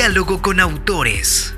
Diálogo con autores.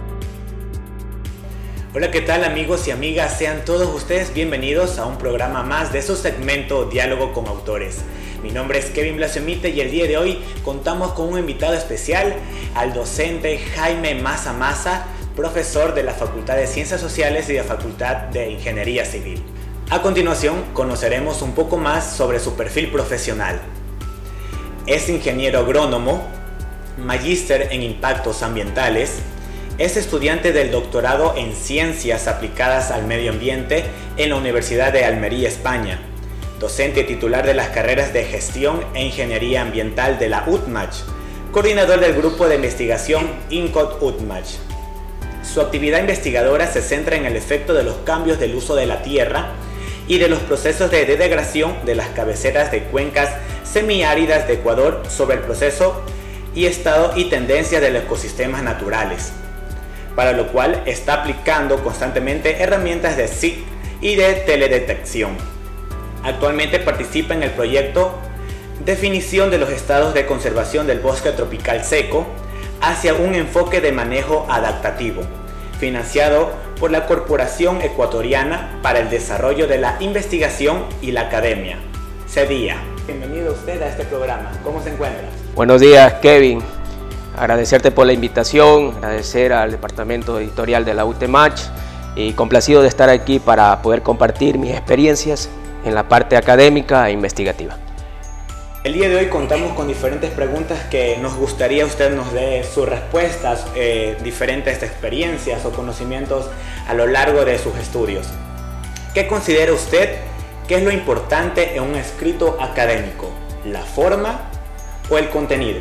Hola, ¿qué tal amigos y amigas? Sean todos ustedes bienvenidos a un programa más de su segmento Diálogo con Autores. Mi nombre es Kevin Blasiomite y el día de hoy contamos con un invitado especial, al docente Jaime Maza Maza, profesor de la Facultad de Ciencias Sociales y de la Facultad de Ingeniería Civil. A continuación, conoceremos un poco más sobre su perfil profesional. Es ingeniero agrónomo, magíster en impactos ambientales, es estudiante del doctorado en Ciencias Aplicadas al Medio Ambiente en la Universidad de Almería, España, docente titular de las carreras de Gestión e Ingeniería Ambiental de la UTMACH, coordinador del grupo de investigación INCOT UTMACH. Su actividad investigadora se centra en el efecto de los cambios del uso de la tierra y de los procesos de degradación de las cabeceras de cuencas semiáridas de Ecuador sobre el proceso y estado y tendencia de los ecosistemas naturales, para lo cual está aplicando constantemente herramientas de SIC y de teledetección. Actualmente participa en el proyecto Definición de los estados de conservación del bosque tropical seco hacia un enfoque de manejo adaptativo, financiado por la Corporación Ecuatoriana para el Desarrollo de la Investigación y la Academia, CEDIA. Bienvenido usted a este programa. ¿Cómo se encuentra? Buenos días, Kevin. Agradecerte por la invitación, agradecer al departamento editorial de la UTMACH y complacido de estar aquí para poder compartir mis experiencias en la parte académica e investigativa. El día de hoy contamos con diferentes preguntas que nos gustaría usted nos dé sus respuestas, diferentes experiencias o conocimientos a lo largo de sus estudios. ¿Qué considera usted que es lo importante en un escrito académico? ¿La forma o el contenido?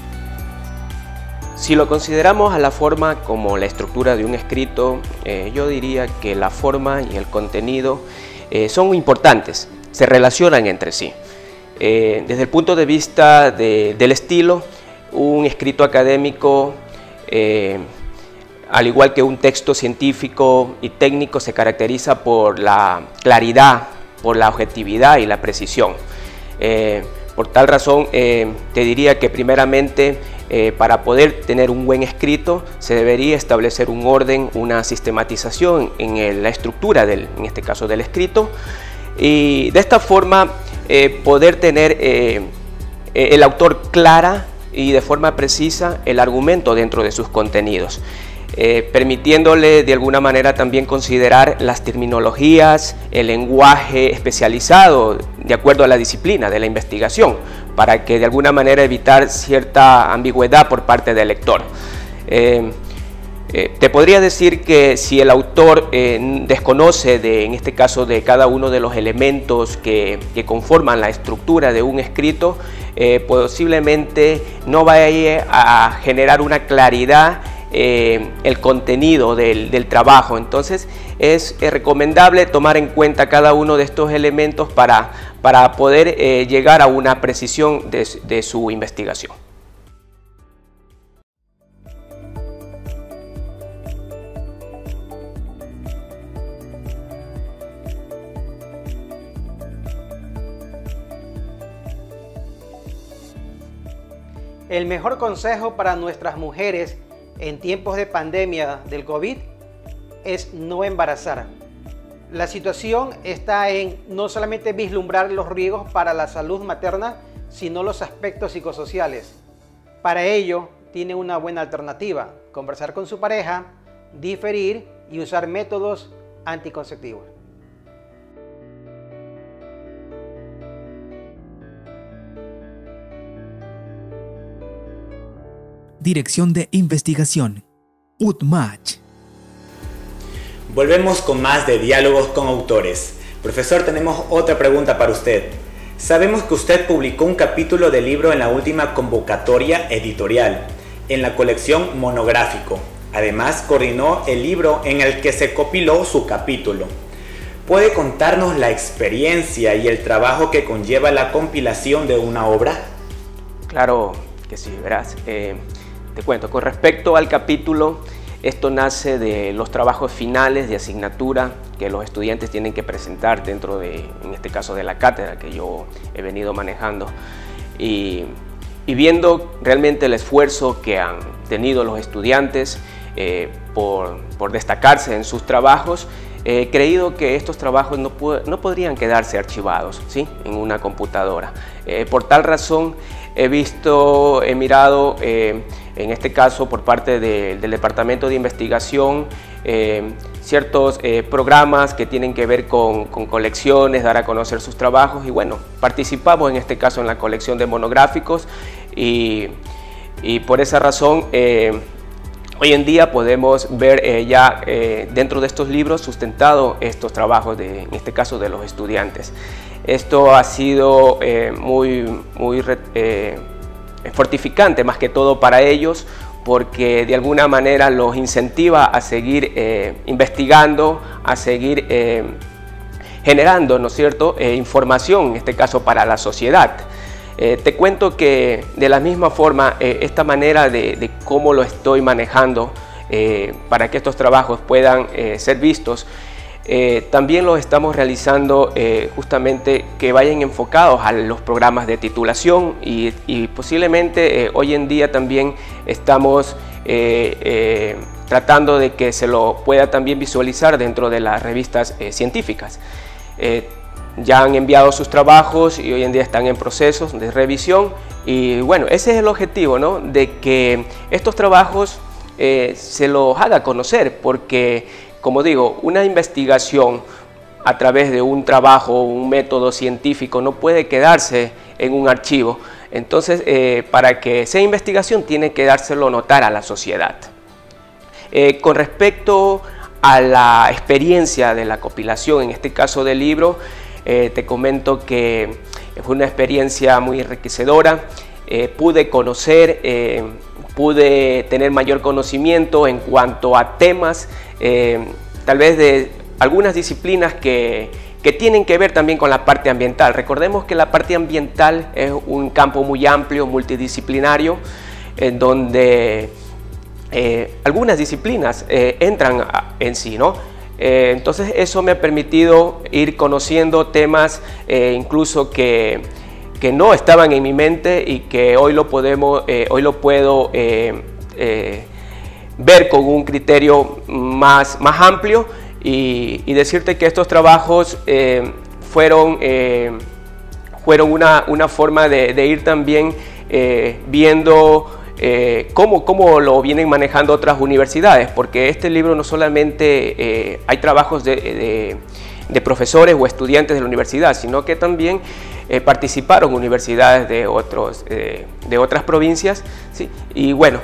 Si lo consideramos a la forma como la estructura de un escrito, yo diría que la forma y el contenido son importantes, se relacionan entre sí. Desde el punto de vista del estilo, un escrito académico, al igual que un texto científico y técnico, se caracteriza por la claridad, por la objetividad y la precisión. Por tal razón, te diría que primeramente, para poder tener un buen escrito, se debería establecer un orden, una sistematización en la estructura, en este caso del escrito, y de esta forma poder tener el autor clara y de forma precisa el argumento dentro de sus contenidos, permitiéndole de alguna manera también considerar las terminologías, el lenguaje especializado de acuerdo a la disciplina de la investigación, para que de alguna manera evitar cierta ambigüedad por parte del lector. Te podría decir que si el autor desconoce en este caso de cada uno de los elementos que conforman la estructura de un escrito, posiblemente no vaya a generar una claridad el contenido del trabajo. Entonces es recomendable tomar en cuenta cada uno de estos elementos para poder llegar a una precisión de su investigación. El mejor consejo para nuestras mujeres en tiempos de pandemia del COVID es no embarazar. La situación está en no solamente vislumbrar los riesgos para la salud materna, sino los aspectos psicosociales. Para ello, tiene una buena alternativa: conversar con su pareja, diferir y usar métodos anticonceptivos. Dirección de Investigación, UTMACH. Volvemos con más de Diálogos con Autores. Profesor, tenemos otra pregunta para usted. Sabemos que usted publicó un capítulo del libro en la última convocatoria editorial, en la colección Monográfico. Además, coordinó el libro en el que se compiló su capítulo. ¿Puede contarnos la experiencia y el trabajo que conlleva la compilación de una obra? Claro que sí, verás. Te cuento, con respecto al capítulo, esto nace de los trabajos finales de asignatura que los estudiantes tienen que presentar dentro de, en este caso, de la cátedra que yo he venido manejando. Y viendo realmente el esfuerzo que han tenido los estudiantes por destacarse en sus trabajos, he creído que estos trabajos no podrían quedarse archivados, ¿sí?, en una computadora. Por tal razón he mirado, en este caso por parte del Departamento de Investigación, ciertos programas que tienen que ver con colecciones, dar a conocer sus trabajos, y bueno, participamos en este caso en la colección de monográficos, y por esa razón hoy en día podemos ver ya dentro de estos libros sustentado estos trabajos, en este caso de los estudiantes. Esto ha sido muy fortificante más que todo para ellos, porque de alguna manera los incentiva a seguir investigando, a seguir generando, ¿no es cierto?, información, en este caso para la sociedad. Te cuento que de la misma forma, esta manera de cómo lo estoy manejando para que estos trabajos puedan ser vistos, también lo estamos realizando justamente que vayan enfocados a los programas de titulación, y posiblemente hoy en día también estamos tratando de que se lo pueda también visualizar dentro de las revistas científicas. Ya han enviado sus trabajos y hoy en día están en procesos de revisión, y bueno, ese es el objetivo, ¿no?, de que estos trabajos se los haga conocer, porque como digo, una investigación a través de un trabajo, un método científico, no puede quedarse en un archivo. Entonces, para que sea investigación tiene que dárselo notar a la sociedad. Con respecto a la experiencia de la compilación, en este caso del libro, te comento que fue una experiencia muy enriquecedora. Pude conocer, pude tener mayor conocimiento en cuanto a temas, tal vez de algunas disciplinas que tienen que ver también con la parte ambiental. Recordemos que la parte ambiental es un campo muy amplio, multidisciplinario, en donde algunas disciplinas entran en sí, ¿no? Entonces eso me ha permitido ir conociendo temas incluso que no estaban en mi mente, y que hoy lo puedo ver con un criterio más amplio, y decirte que estos trabajos fueron una forma de ir también viendo cómo lo vienen manejando otras universidades, porque este libro no solamente hay trabajos de profesores o estudiantes de la universidad, sino que también participaron universidades de otras provincias, ¿sí? Y bueno,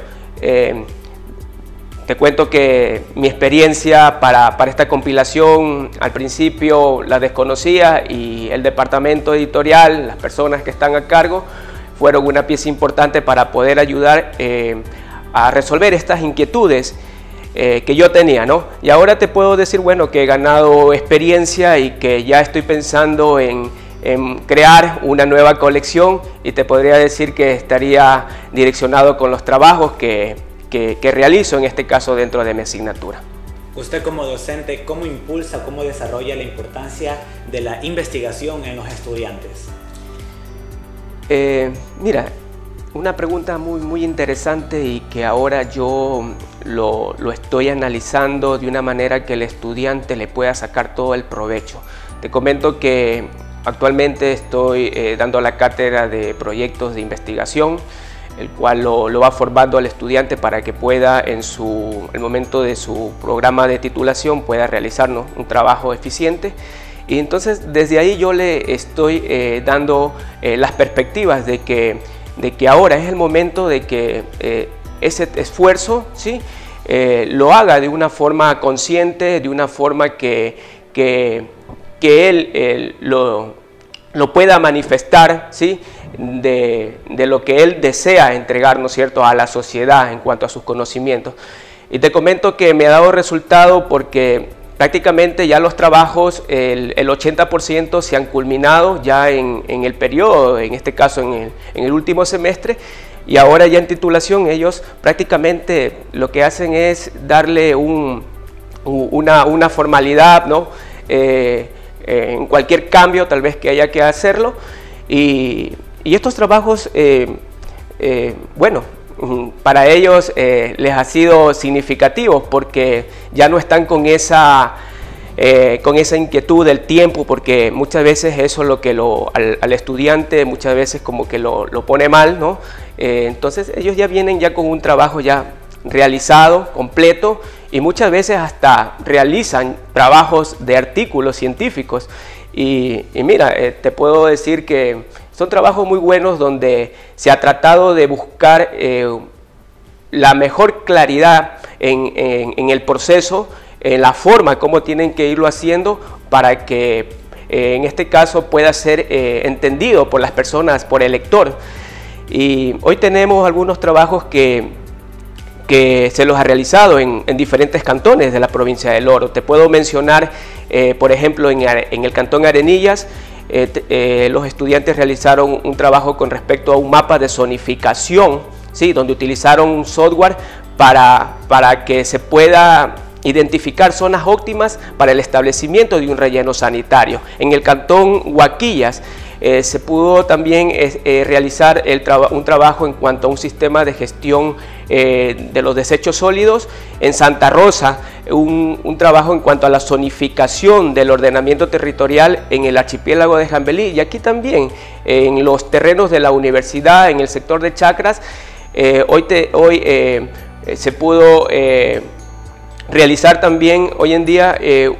te cuento que mi experiencia para esta compilación al principio la desconocía, y el departamento editorial, las personas que están a cargo, fueron una pieza importante para poder ayudar a resolver estas inquietudes que yo tenía, ¿no? Y ahora te puedo decir, bueno, que he ganado experiencia y que ya estoy pensando en crear una nueva colección, y te podría decir que estaría direccionado con los trabajos que realizo, en este caso dentro de mi asignatura. Usted como docente, ¿cómo impulsa, cómo desarrolla la importancia de la investigación en los estudiantes? Mira, una pregunta muy interesante, y que ahora yo lo estoy analizando de una manera que el estudiante le pueda sacar todo el provecho. Te comento que actualmente estoy dando la cátedra de proyectos de investigación, el cual lo va formando al estudiante para que pueda en el momento de su programa de titulación pueda realizar, ¿no?, un trabajo eficiente. Y entonces desde ahí yo le estoy dando las perspectivas de que ahora es el momento de que ese esfuerzo, ¿sí?, lo haga de una forma consciente, de una forma que él lo pueda manifestar, ¿sí?, de lo que él desea entregar, ¿no es cierto?, a la sociedad en cuanto a sus conocimientos. Y te comento que me ha dado resultado, porque prácticamente ya los trabajos, el 80% se han culminado ya en el periodo, en este caso en el último semestre, y ahora ya en titulación ellos prácticamente lo que hacen es darle una formalidad, ¿no?, en cualquier cambio tal vez que haya que hacerlo, y estos trabajos, bueno, para ellos les ha sido significativo porque ya no están con esa inquietud del tiempo, porque muchas veces eso es lo que al estudiante muchas veces como que lo pone mal, ¿no? Entonces ellos ya vienen ya con un trabajo ya realizado, completo, y muchas veces hasta realizan trabajos de artículos científicos. Y mira, te puedo decir que son trabajos muy buenos donde se ha tratado de buscar la mejor claridad en el proceso, en la forma como tienen que irlo haciendo para que en este caso pueda ser entendido por las personas, por el lector. Y hoy tenemos algunos trabajos que se los ha realizado en diferentes cantones de la provincia del Oro. Te puedo mencionar, por ejemplo, en el cantón Arenillas, los estudiantes realizaron un trabajo con respecto a un mapa de zonificación, ¿sí? Donde utilizaron un software para que se pueda identificar zonas óptimas para el establecimiento de un relleno sanitario. En el cantón Huaquillas se pudo también realizar un trabajo en cuanto a un sistema de gestión de los desechos sólidos. En Santa Rosa, un trabajo en cuanto a la zonificación del ordenamiento territorial en el archipiélago de Jambelí, y aquí también en los terrenos de la universidad, en el sector de Chacras, hoy se pudo realizar también hoy en día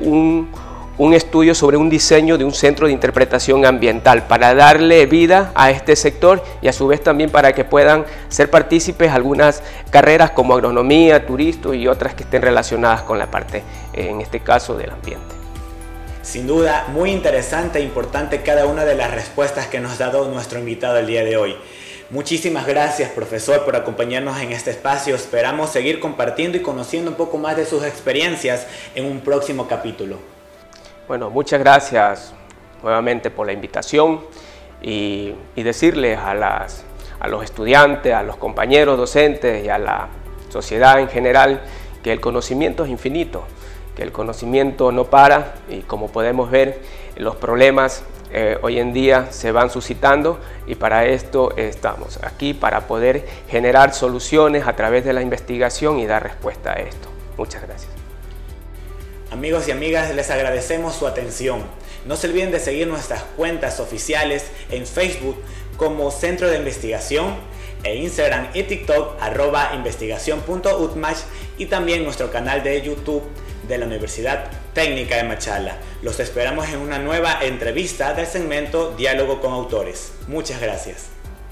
un estudio sobre un diseño de un centro de interpretación ambiental para darle vida a este sector y a su vez también para que puedan ser partícipes algunas carreras como agronomía, turismo y otras que estén relacionadas con la parte, en este caso, del ambiente. Sin duda, muy interesante e importante cada una de las respuestas que nos ha dado nuestro invitado el día de hoy. Muchísimas gracias, profesor, por acompañarnos en este espacio. Esperamos seguir compartiendo y conociendo un poco más de sus experiencias en un próximo capítulo. Bueno, muchas gracias nuevamente por la invitación y decirles a los estudiantes, a los compañeros docentes y a la sociedad en general que el conocimiento es infinito, que el conocimiento no para, y como podemos ver, los problemas hoy en día se van suscitando, y para esto estamos aquí, para poder generar soluciones a través de la investigación y dar respuesta a esto. Muchas gracias. Amigos y amigas, les agradecemos su atención. No se olviden de seguir nuestras cuentas oficiales en Facebook como Centro de Investigación, e Instagram y TikTok @investigacion.utmach, y también nuestro canal de YouTube de la Universidad Técnica de Machala. Los esperamos en una nueva entrevista del segmento Diálogo con Autores. Muchas gracias.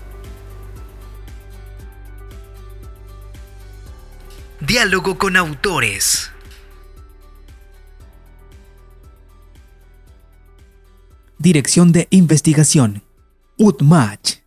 Diálogo con Autores. Dirección de Investigación, UTMACH.